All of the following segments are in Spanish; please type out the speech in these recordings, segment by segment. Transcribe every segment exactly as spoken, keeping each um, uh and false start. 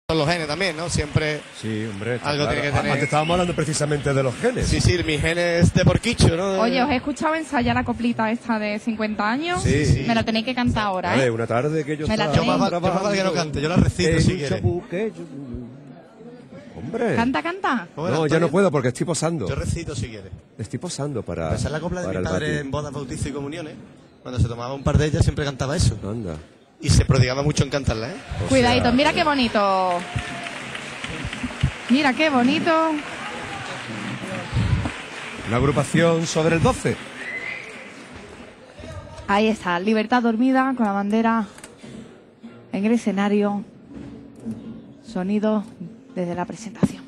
Son los genes también, ¿no? Siempre sí, hombre, algo claro. tiene que tener. Antes estábamos hablando precisamente de los genes. Sí, sí, mi genes de porquicho, ¿no? De... Oye, os he escuchado ensayar la coplita esta de cincuenta años. Sí, sí. Me la tenéis que cantar ahora, Vale, ¿eh? una tarde que yo Me la estaba Yo más, tenéis. va- yo más vale que no cante, yo la recito en si un quieres. chapuque, yo- Hombre. Canta, canta. ¿Cómo era, No, ya Antonio? no puedo porque estoy posando. Yo recito si quieres. Estoy posando para. Esa es la copla de para mi el padre bati. en bodas, bautizos y comuniones. Cuando se tomaba un par de ellas siempre cantaba eso. Anda. Y se prodigaba mucho en cantarla, ¿eh? O Cuidadito, sea, mira qué bonito. Mira qué bonito. Una agrupación sobre el doce. Ahí está, Libertad dormida con la bandera en el escenario. Sonido desde la presentación.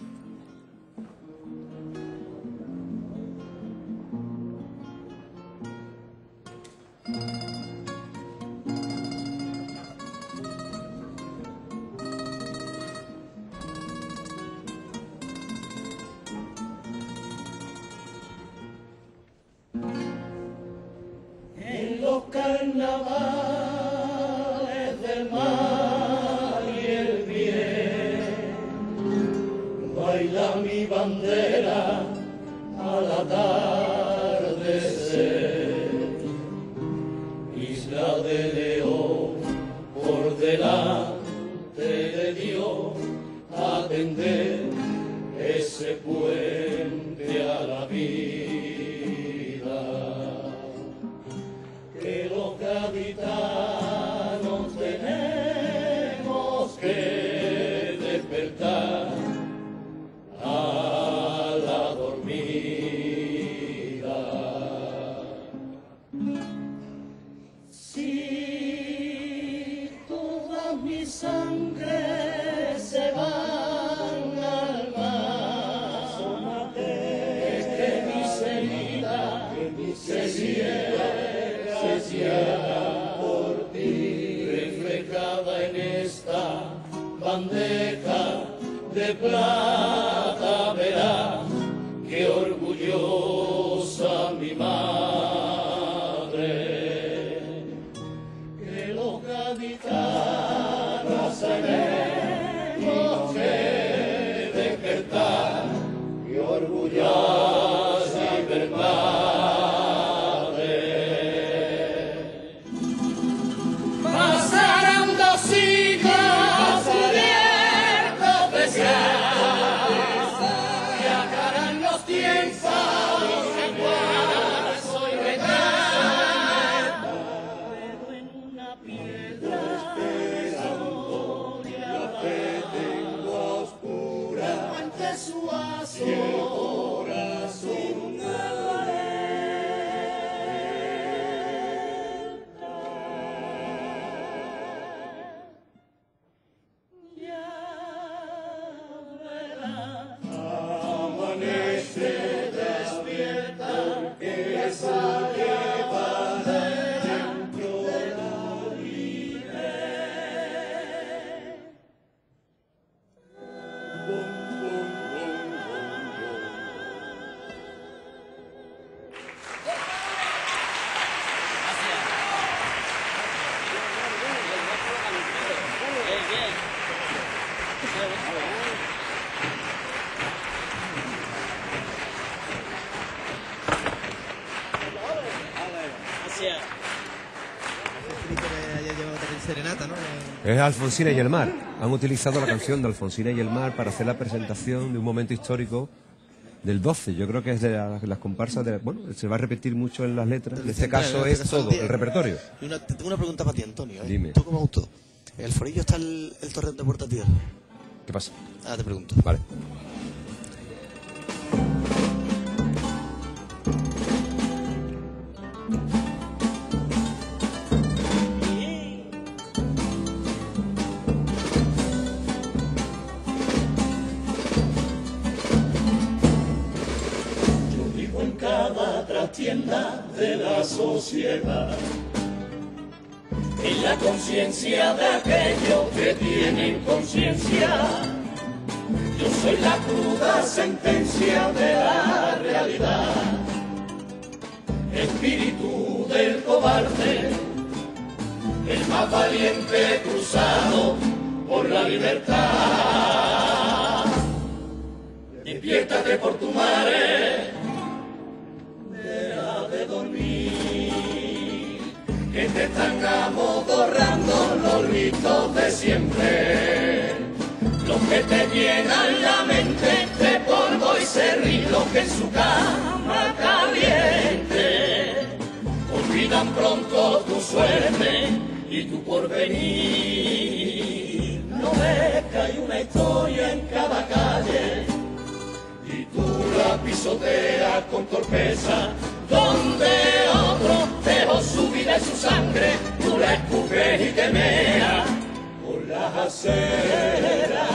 En los carnavales del mar y el bien baila mi bandera al atardecer. Isla de León, por delante de Dios, atender ese puente a la vida. Que los gaditanos tenemos que despertar a la dormida. Si toda mi sangre se van al mar, es que mis heridas se cierran, se cierran por ti, reflejada en esta bandeja de plata, verás que orgullosa mi madre, que los gaditanos tenemos que despertar y orgullosa y verdad. Pasarán dos siglos cubiertos de sal, viajarán los tiempos en cuarzo y metal, pero en una piedra la fe tengo oscura, ante su aso corazón amanece, despierta, que esa lleva dentro de la vida. Bum, bum, bum, bum, Serenata, ¿no? Es Alfonsina y el mar. Han utilizado la canción de Alfonsina y el mar para hacer la presentación de un momento histórico del doce. Yo creo que es de las, las comparsas de... Bueno, se va a repetir mucho en las letras. En este caso En este es caso el todo, día. el repertorio. Y una, te tengo una pregunta para ti, Antonio. ¿eh? Dime. ¿Tú como autor? ¿En el Forillo está el, el torreón de Puerta Tierra? ¿Qué pasa? Ah, te pregunto. Vale. Yo vivo en cada trastienda de la sociedad, en la conciencia de aquellos que tienen conciencia. Yo soy la cruda sentencia de la realidad, espíritu del cobarde, el más valiente cruzado por la libertad. padre, por tu madre, deja de dormir, que te están amodorrando los ritos de siempre, los que te llenan la mente de polvo y serrín, los que en su cama caliente olvidan pronto tu suerte y tu porvenir. No ves que hay una historia en cada calle y tú la pisoteas con torpeza, donde otro dejó su vida y su sangre, tú la escupes y te meas por las aceras.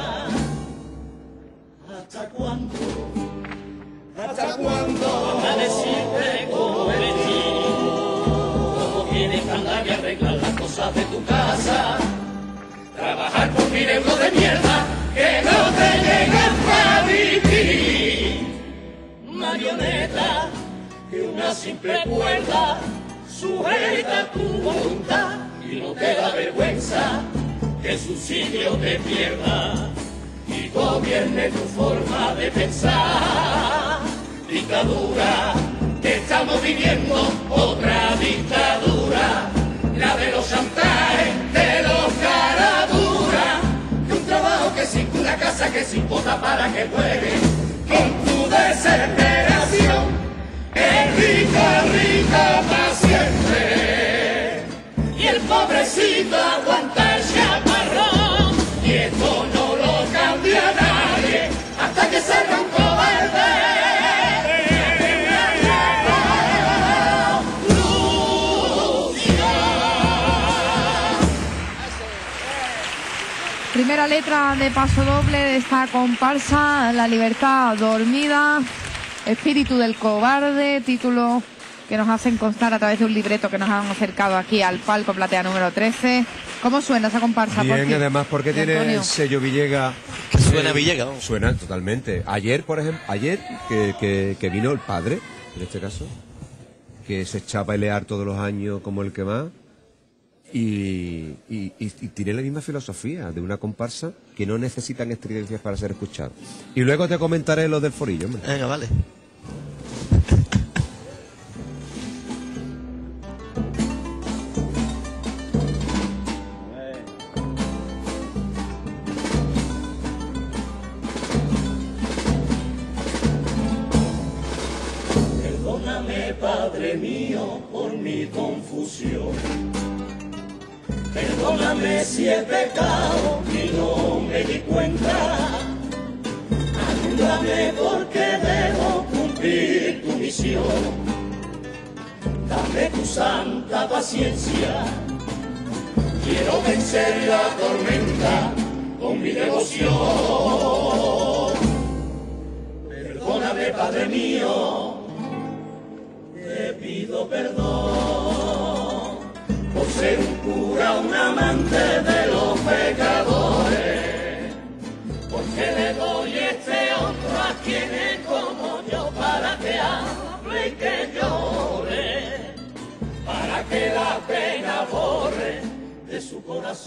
¿Hasta cuándo? ¿Hasta cuándo? Hasta decirte cómo eres tú, cómo tienes que andar y arreglar las cosas de tu casa, trabajar por mil euros de mierda que no te llegan para vivir, marioneta que una simple cuerda sujeta tu voluntad y no te da vergüenza que el subsidio te pierda y gobierne tu forma de pensar. Dictadura, que estamos viviendo otra dictadura, la de los chantajes, de los caraduras, de un trabajo que sin una casa que sin bota para que juegue con tu desesperación, es rica, rica para siempre, y el pobrecito aguanta el chaparrón, y esto no lo cambia nadie hasta que salga un cobarde. Primera letra de Paso Doble de esta comparsa, La libertad dormida, espíritu del cobarde, título que nos hacen constar a través de un libreto que nos han acercado aquí al palco Platea número trece. ¿Cómo suena esa comparsa? Bien, por ti? además porque tiene Antonio. el sello Villega. Que suena Eh, Villega, ¿no? Suena totalmente. Ayer, por ejemplo, ayer que, que, que vino el padre, en este caso, que se echa a pelear todos los años como el que más, y, y, y, y tiene la misma filosofía de una comparsa que no necesitan estridencias para ser escuchados. Y luego te comentaré lo del forillo, hombre. Venga, vale. Perdóname, Padre mío, por mi confusión. Perdóname si he pecado y no me di cuenta. Ayúdame porque debo cumplir tu misión. Dame tu santa paciencia. Quiero vencer la tormenta con mi devoción. Perdóname, Padre mío, te pido perdón por ser un cura, un amante de los pecadores, porque le doy este honro a quienes como yo, para que hable y que llore, para que la pena borre de su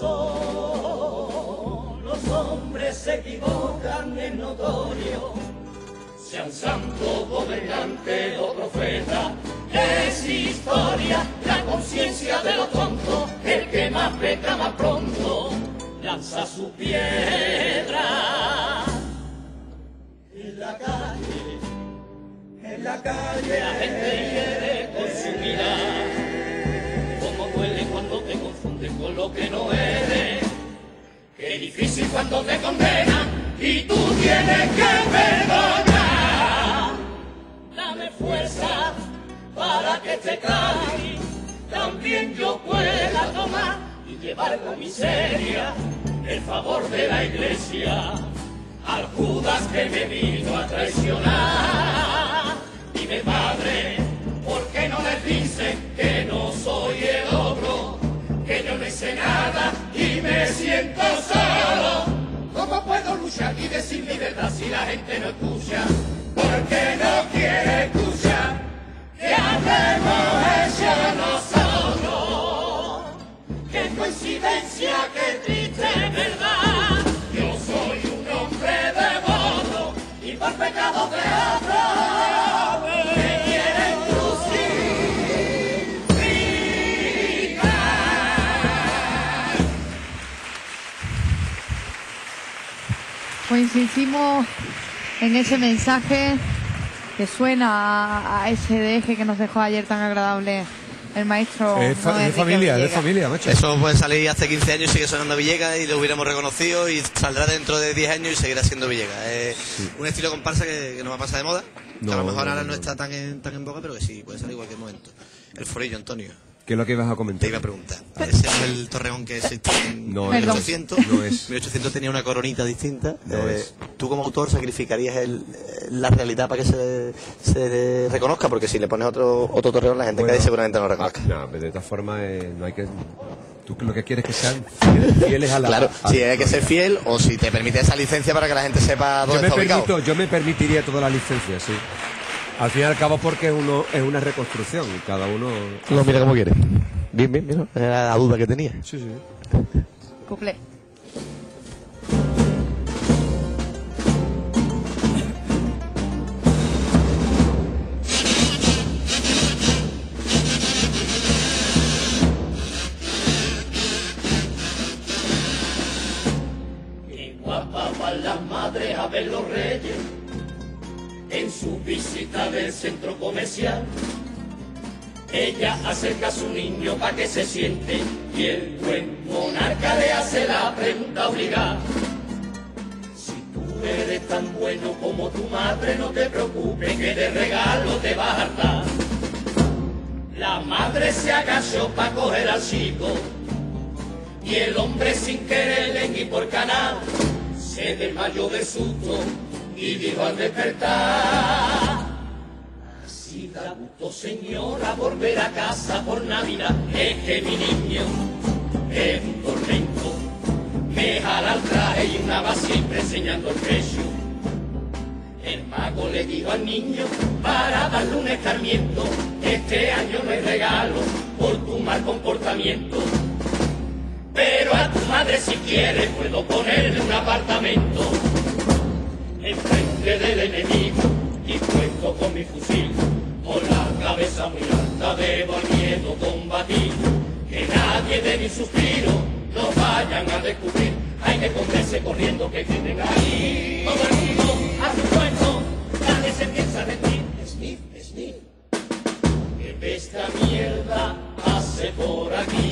corazón. Los hombres se equivocan, es notorio, sean santos, gobernantes o profetas, es historia, la conciencia de los tontos, el que más peca más pronto lanza su piedra. En la calle, en la calle, la gente hiere con su mirar, como duele cuando te confundes con lo que no eres, qué difícil cuando te condenan y tú tienes que perdonar. Dame fuerza para que te caiga, también yo pueda tomar y llevar con miseria el favor de la iglesia al Judas que me vino a traicionar. Dime, Padre, ¿por qué no les dicen que no soy el ogro, que yo no hice nada y me siento solo? ¿Cómo puedo luchar y decir mi verdad si la gente no escucha? Porque no quiere escuchar que habremos hecho nosotros. Qué coincidencia, qué triste verdad. Yo soy un hombre devoto y por pecado Pues insistimos en ese mensaje que suena a, a ese deje que nos dejó ayer tan agradable el maestro. Es fa- Noé de Enrique familia, de Villegas. familia, macho. Eso puede salir hace quince años y sigue sonando Villegas y lo hubiéramos reconocido y saldrá dentro de diez años y seguirá siendo Villegas. Es Sí. un estilo comparsa que, que no va a pasar de moda, que No, a lo mejor no, ahora no, no, no. está tan en, tan en boga, pero que sí, puede salir en cualquier momento. El forillo, Antonio, ¿Qué es lo que ibas a te comentar? iba a preguntar. ¿Ese es el torreón que existe en No es. mil ochocientos? No es. mil ochocientos tenía una coronita distinta. No Eh, es. ¿Tú como autor sacrificarías el, la realidad para que se, se reconozca? Porque si le pones otro otro torreón, la gente Bueno, que hay seguramente no lo reconozca. No, pero de todas formas eh, no hay que... Tú lo que quieres es que sean fieles, fieles a la... Claro, a- si hay que ser fiel o si te permite esa licencia para que la gente sepa Yo dónde me, está ubicado. permito, yo me permitiría toda la licencia, sí. Al fin y al cabo porque uno es una reconstrucción, cada uno... Lo mira como quiere. Bien, bien, bien. Era la duda que tenía. Sí, sí. Cuplé. Qué guapa van las madres a ver los reyes en su visita del centro comercial. Ella acerca a su niño para que se siente y el buen monarca le hace la pregunta obligada. Si tú eres tan bueno como tu madre, no te preocupes que de regalo te va a hartar. La madre se agachó para coger al chico y el hombre sin querer y por canal se desmayó de susto y dijo al despertar: así da gusto, señora, volver a casa por Navidad. Es que mi niño es un tormento, me jala el traje y una va siempre enseñando el pecho. El mago le dijo al niño para darle un escarmiento: este año no hay regalo por tu mal comportamiento, pero a tu madre si quieres puedo ponerle un apartamento enfrente del enemigo y puesto con mi fusil, con la cabeza muy alta debo al miedo combatir, que nadie de mi suspiro lo vayan a descubrir, hay que esconderse corriendo que tienen ahí. Todo el mundo a su cuento, nadie se piensa de ti. Sniff, sniff, que esta mierda hace por aquí.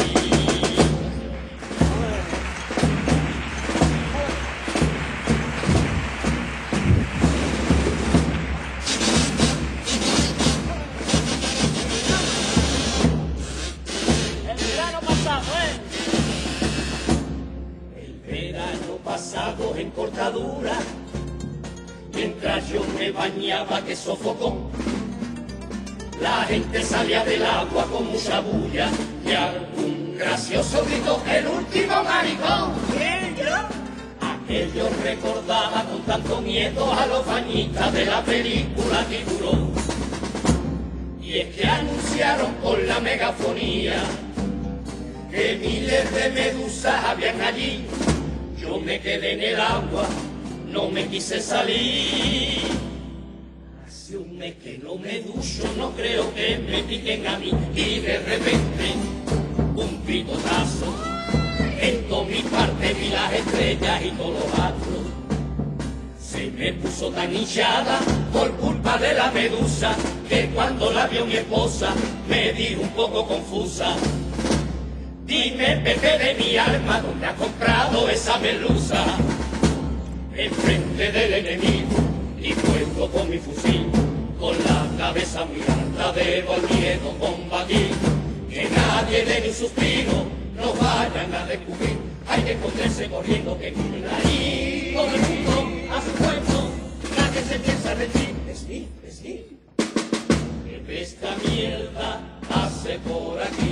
Pasado en cortadura, mientras yo me bañaba que sofocón, la gente salía del agua con mucha bulla y algún gracioso gritó: el último maricón. ¿Quién, yo? Aquello recordaba con tanto miedo a los bañistas de la película Tiburón, y es que anunciaron por la megafonía que miles de medusas habían allí. Yo me quedé en el agua, no me quise salir. Hace un mes que no me ducho, no creo que me piquen a mí. Y de repente, un picotazo. En toda mi parte vi las estrellas y todos los astros. Se me puso tan hinchada por culpa de la medusa, que cuando la vio mi esposa me dijo un poco confusa: dime, Pepe de mi alma, ¿dónde has comprado esa melusa? Enfrente del enemigo y puesto con mi fusil, con la cabeza muy alta debo al miedo combatir, que nadie de mi suspiro nos vayan a descubrir, hay que esconderse corriendo que vienen ahí. Todo el mundo a su puesto, nadie se piensa de ti. Sniff, sniff, que esta mierda hace por aquí.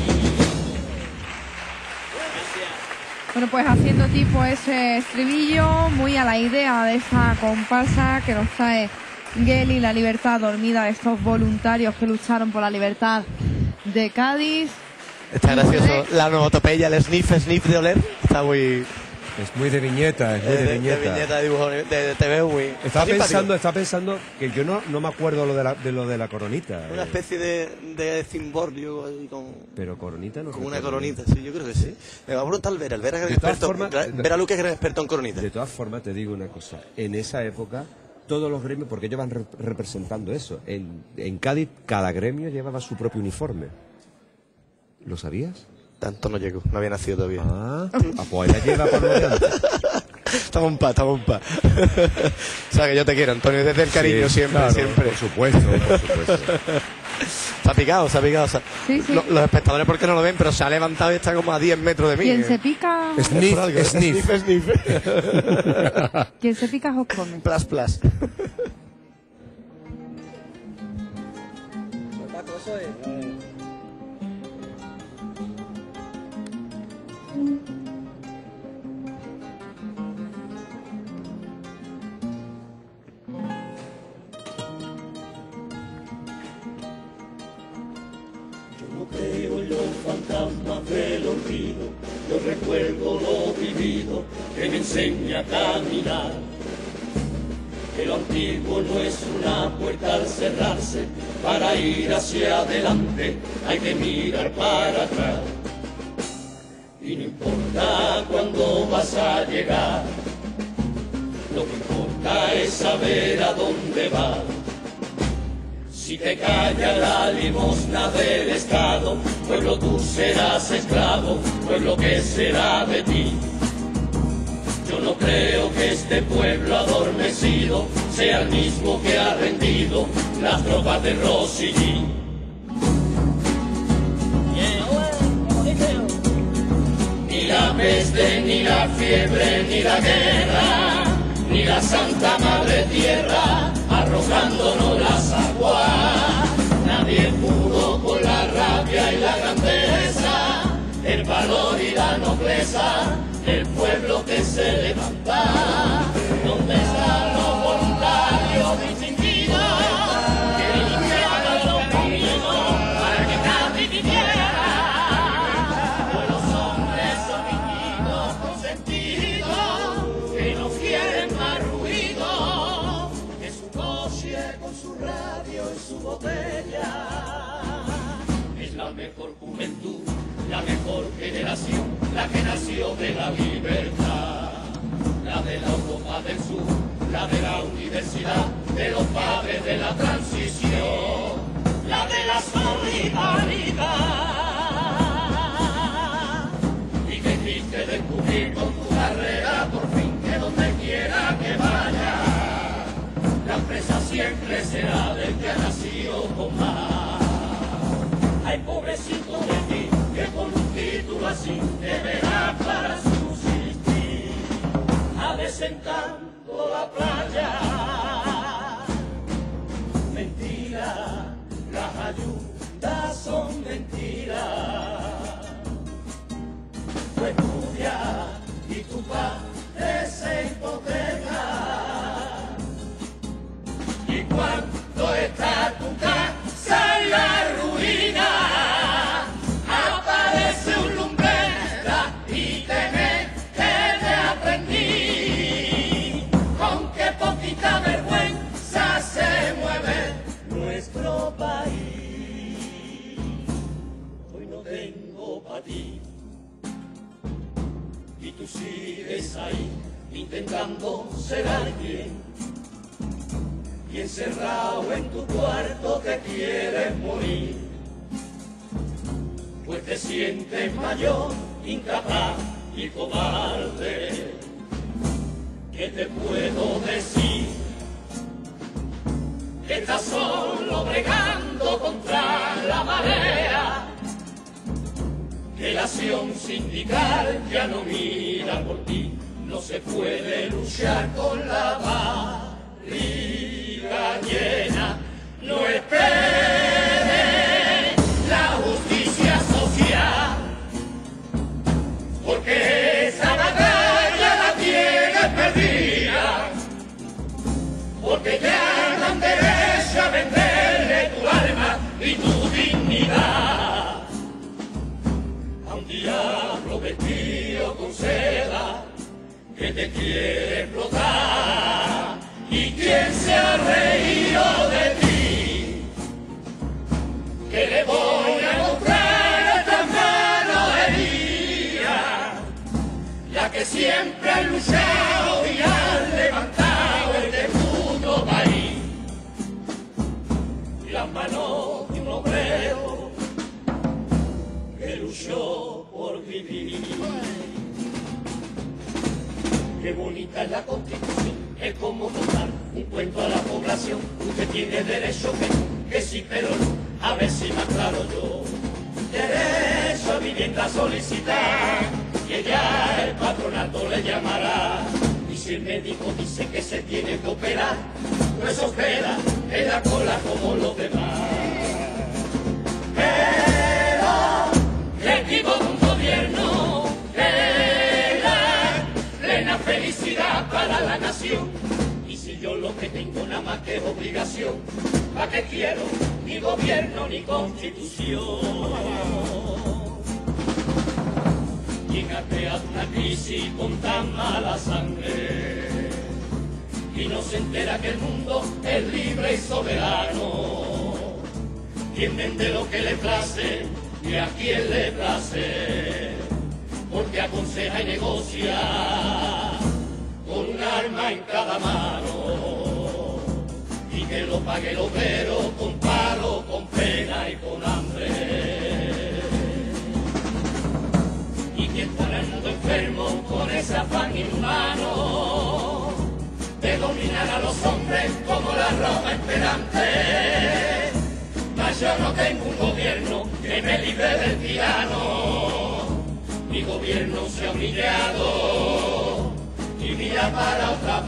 Bueno, pues haciendo tipo ese estribillo, muy a la idea de esa comparsa que nos trae Geli, la libertad dormida de estos voluntarios que lucharon por la libertad de Cádiz. Está gracioso la onomatopeya, el sniff, sniff de oler. Está muy, Es muy de viñeta, es muy Eh, de, de, viñeta. de viñeta, de dibujo, de, de T V muy... Estaba muy pensando, simpático. estaba pensando que yo no, no me acuerdo lo de, la, de lo de la coronita. Una eh, especie de, de cimborrio ahí con, Pero coronita no con una recuerdo coronita, bien. sí, yo creo que sí. Me va a preguntar al Vera, el Vera es De gran todas experto, formas- gran- Vera Luque es gran experto en coronita. De todas formas, te digo una cosa. En esa época, todos los gremios, porque ellos van re- representando eso. En, en Cádiz, cada gremio llevaba su propio uniforme. ¿Lo sabías? Tanto no llego, no había nacido todavía. Ah, ah pues ella lleva por lo de antes. Estamos en paz, estamos en paz. O sea, que yo te quiero, Antonio, desde el cariño, Sí, siempre, claro, siempre. Por supuesto, por supuesto. Se ha picado, se ha picado. se ha- Sí, sí. Lo- los espectadores porque no lo ven, pero se ha levantado y está como a diez metros de mí. Quien eh. se pica, Es Sniff, por algo, sniff. sniff, sniff. quien se pica os come. Plus, plus. No creo en los fantasmas del olvido, yo recuerdo lo vivido que me enseña a caminar. Que lo antiguo no es una puerta al cerrarse, para ir hacia adelante hay que mirar para atrás. Y no importa cuándo vas a llegar, lo que importa es saber a dónde vas. Si te calla la limosna del Estado, pueblo tú serás esclavo, pueblo que será de ti. Yo no creo que este pueblo adormecido sea el mismo que ha rendido las tropas de Rosillín. Ni la peste, ni la fiebre, ni la guerra, ni la Santa Madre Tierra arrojándonos las aguas. Nadie pudo con la rabia y la grandeza, el valor y la nobleza del pueblo que se levanta. ¿Dónde están los voluntarios distinguidos que limpiaban los caminos para que Cádiz viviera? Pues los hombres son niños consentidos que no quieren más ruido que su coche con su radio y su botella. Es la mejor juventud, la mejor generación, la que nació de la libertad, la de la Europa del Sur, la de la universidad, de los padres de la transición, la de la solidaridad. Y que quisiste descubrir con tu carrera por fin que donde quiera que vaya, la empresa siempre será del que ha nacido con más. Ay, pobrecito de ti, que con un título así deberá para subsistir, adesentando la playa. Mentira, las ayudas son mentiras. Tú estudias y tu padre se hipoteca. Y cuando está tu casa en la ruina, aparece un lumbrera y te mete de aprendiz. Con qué poquita vergüenza se mueve nuestro país. Hoy no tengo pa' ti y tú sigues ahí intentando ser alguien. Y encerrado en tu cuarto te quieres morir, pues te sientes mayor, incapaz y cobarde. ¿Qué te puedo decir? Que estás solo bregando contra la marea, que la acción sindical ya no mira por ti, no se puede luchar con la barriga llena. No esperes la justicia social, porque esa batalla la tienes perdida, porque ya no han derecho a venderle tu alma y tu dignidad a un diablo vestido con seda te quiere explotar. ¿Y quién se ha reído de ti? Que le voy a mostrar estas manos heridas, la que siempre han luchado y han levantado este puto país. Las manos de un obrero que luchó por vivir. Qué bonita es la Constitución, es como contar un cuento a la población. Usted tiene derecho que, que sí, pero no, a ver si me aclaro yo. Derecho a vivienda solicitar, que ya el patronato le llamará. Y si el médico dice que se tiene que operar, pues opera en la cola como los demás. Pero le equivoca un gobierno que da plena felicidad para la nación. Y si yo lo que tengo nada más que obligación, ¿para qué quiero ni gobierno ni constitución? ¿Quién ha creado una crisis con tan mala sangre y no se entera que el mundo es libre y soberano? ¿Quién vende lo que le place y a quién le place? Porque aconseja y negocia con un arma en cada mano, y que lo pague el obrero con paro, con pena y con hambre. Y quien pone al mundo enfermo con ese afán inhumano de dominar a los hombres como la Roma imperante. Mas yo no tengo un gobierno que me libre del tirano. Mi gobierno se ha humillado y mira para otra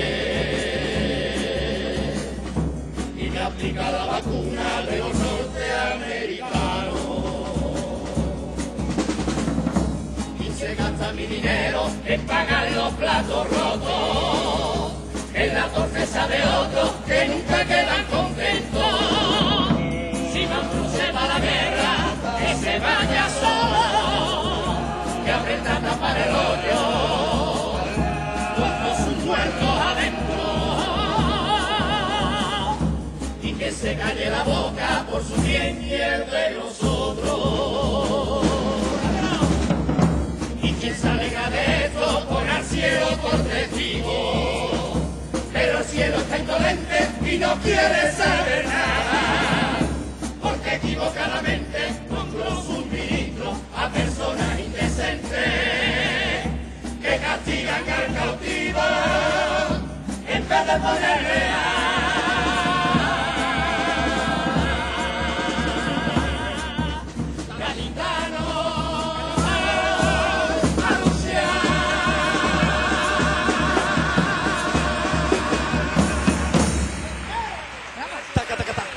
parte, y me aplica la vacuna de los norteamericanos. Y se gasta mi dinero en pagar los platos rotos, en la torpeza de otros que nunca quedan contentos. Si Mambrú se va a la guerra, que se vaya solo, que aprenda a tapar el hoyo con sus muertos adentro, y que se calle la boca por su bien y el de nosotros. Y quien salga de esto pone al cielo por testigo, pero el cielo está indolente y no quiere saber nada, porque equivocadamente nombró sus ministros a personas indecentes que castigan al cautivo en vez de ponerle a gaditano a luchar. Taca, taca, taca.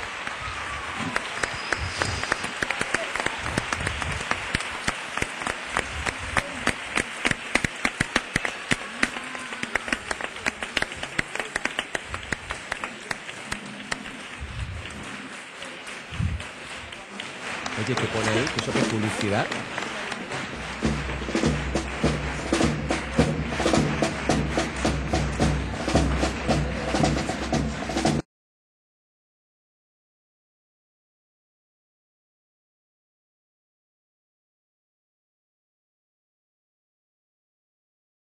Oye, ¿qué pone ahí? ¿Eso qué es publicidad?